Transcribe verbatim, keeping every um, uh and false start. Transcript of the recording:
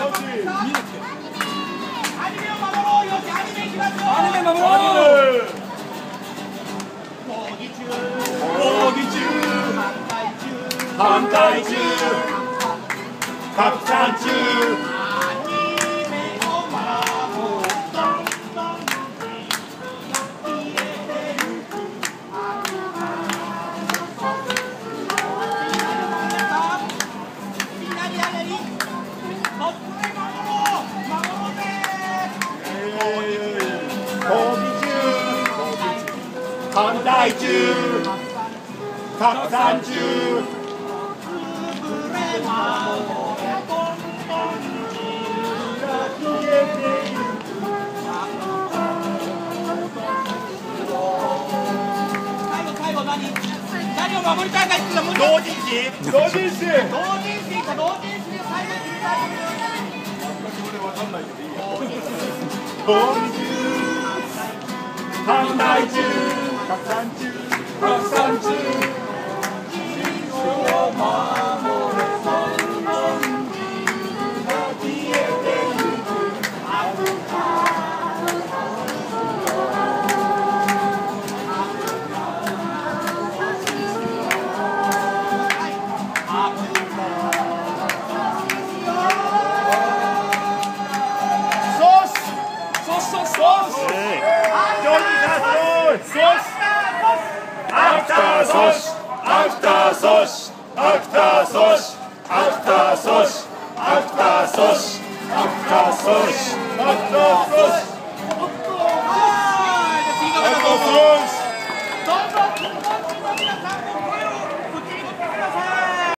反対中、拡散中。反対中、拡散中。 何を守りたいか言ってたもん。 同人誌、同人誌、 同人誌か同人誌で最後に言いたい。 これわかんないけどいいや。同人誌、反対中、拡散中、拡散中。アフターソシ、アフターソシ、アフターソシ、アフターソシ、アフターソシ、アフターソシ、アフターソシ。